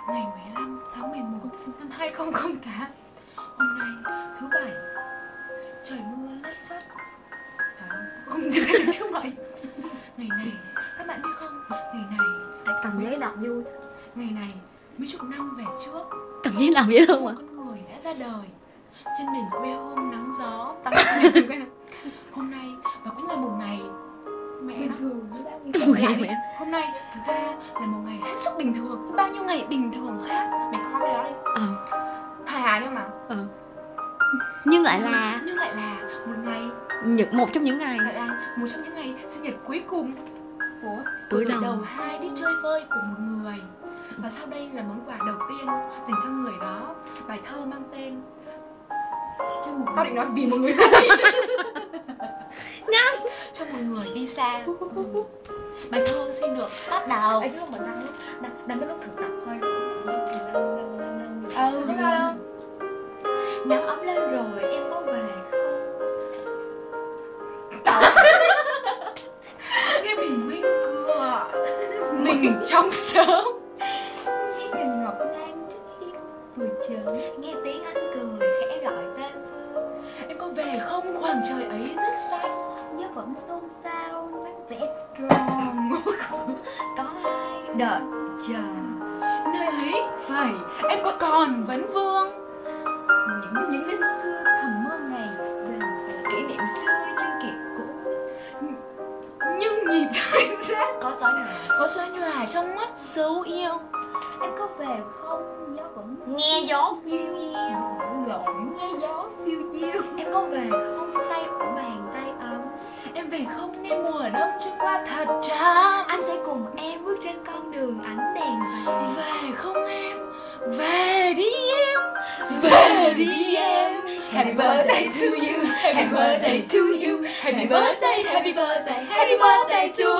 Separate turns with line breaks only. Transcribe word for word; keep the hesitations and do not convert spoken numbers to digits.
ngày mười lăm tháng mười một năm hai không không tám. Hôm nay thứ bảy, trời mưa lất phất. Trời ơi, không gì là thứ bảy. Ngày này, các bạn biết không, ngày này
cầm giấy đọc vui.
Ngày này mấy chục năm về trước,
Cầm giấy đọc dễ thương mà.
con người đã ra đời trên miền quê hương nắng gió tắm. Hôm nay và cũng là một ngày mẹ
Bình
nó
thường với bao nhiêu
Hôm
ngày
nay,
mẹ.
hôm nay thực ra là một ngày hết sức bình thường với bao nhiêu ngày bình thường khác. Mày coi cái đó đi.
Ờ.
Hài hài không nào?
Ờ. Nhưng lại là
nhưng lại là một ngày
những một trong những ngày
lại là một trong những ngày sinh nhật cuối cùng của
Tuổi
tuổi
đầu.
đầu hai đi chơi vơi của một người. Và sau đây là món quà đầu tiên dành cho người đó. Bài thơ mang tên cho một tao định nói vì một người ra đi. Cho một người đi xa. Bài thơ xin được bắt đầu.
ấy lúc mà đang lúc đang đang lúc thực tập thôi.
Ừ, có sao đâu.
Nắng ấm lên rồi em có về
Nghe mình minh cửa, mình trong sớm.
khi nhìn ngọc lan trước hiên vừa chớm nghe tiếng anh cười khẽ gọi tên Phương.
Em có về không? Khoảng trời ấy rất xanh,
Nhớ vẫn xôn xao nắng vẽ tròn có ai đợi chờ
nơi ấy phải em có còn vấn vương.
những những đêm xưa thầm mơ ngày về kỷ niệm xưa chưa kịp cũ.
Nhưng nhịp thời gian
Có gió nào
có xoa nhòa trong mắt dấu yêu.
em có về không? Gió vẫn nghe gió diêu diêu gọi nghe gió phiêu diêu. Em có về không? Tay ủ bàn tay ấm.
Em về không? Nghe mùa đông trôi qua thật chậm.
Anh sẽ cùng em bước trên con đường ánh đèn vàng.
Về không em? Về đi em. Về đi em. Happy birthday to you, happy birthday to you, happy birthday, happy birthday, happy birthday to